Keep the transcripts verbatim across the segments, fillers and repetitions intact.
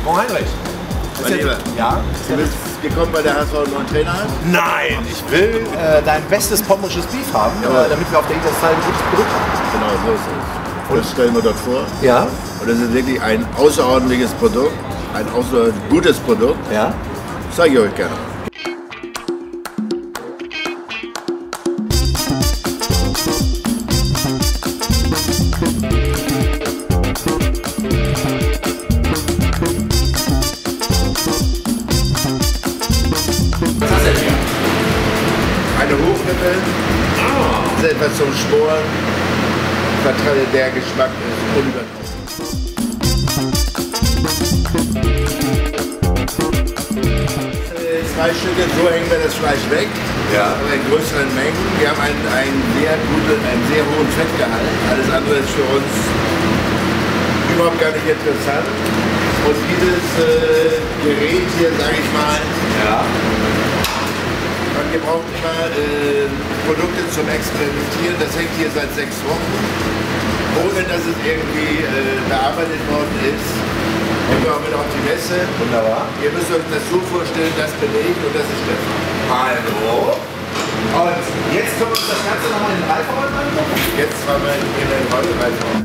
Frau Heinrich. Mein Lieber, ja? Du bist gekommen, weil der H S V einen neuen Trainer hat? Nein, ich will äh, dein bestes pommerisches Beef haben, äh, damit wir auf der Interstyle ein gutes Produkt haben. Genau, so ist es. Das stellen wir dort vor. Ja. Und das ist wirklich ein außerordentliches Produkt, ein außerordentlich gutes Produkt. Ja. Das zeige ich euch gerne. Eine Hochrippe, oh. Ist etwas zum Sporen, der Geschmack ist unübertroffen. Zwei Stücke, so hängen wir das Fleisch weg, ja. In größeren Mengen. Wir haben einen, einen, sehr guten, einen sehr hohen Fettgehalt, alles andere ist für uns überhaupt gar nicht interessant. Und dieses äh, Gerät hier, sage ich mal, ja. Man gebraucht immer äh, Produkte zum Experimentieren, das hängt hier seit sechs Wochen, ohne dass es irgendwie äh, bearbeitet worden ist. Und wir mit auf die Messe. Wunderbar. Ihr müsst euch das so vorstellen, das bin ich und das ist Stefan. Hallo. Und jetzt können wir uns das Ganze nochmal in den Reifenräumen angucken. Jetzt fahren wir in den Reifenräumen.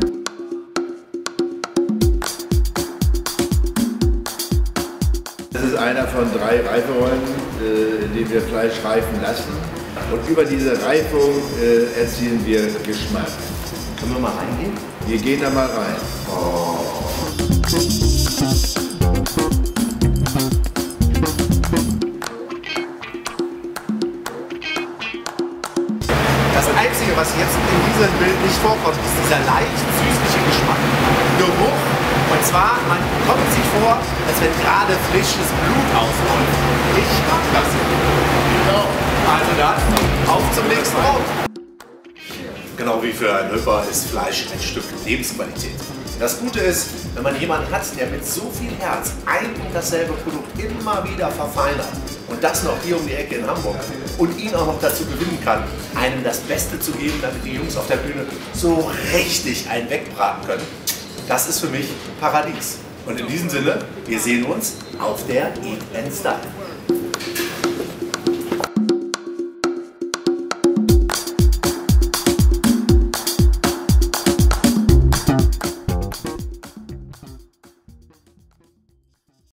Das ist einer von drei Reiferäumen, in denen wir Fleisch reifen lassen. Und über diese Reifung erzielen wir Geschmack. Können wir mal reingehen? Wir gehen da mal rein. Oh. Das Einzige, was jetzt in diesem Bild nicht vorkommt, ist dieser leicht süßliche Geschmack. Geruch. Und zwar, man kommt sich vor, als wenn gerade frisches Blut ausläuft. Ich mag das. Genau. Also dann, auf zum nächsten Ort. Genau wie für einen Hüpper ist Fleisch ein Stück Lebensqualität. Das Gute ist, wenn man jemanden hat, der mit so viel Herz ein und dasselbe Produkt immer wieder verfeinert und das noch hier um die Ecke in Hamburg und ihn auch noch dazu gewinnen kann, einem das Beste zu geben, damit die Jungs auf der Bühne so richtig einen wegbraten können, das ist für mich Paradies. Und in diesem Sinne, wir sehen uns auf der Eat and Style.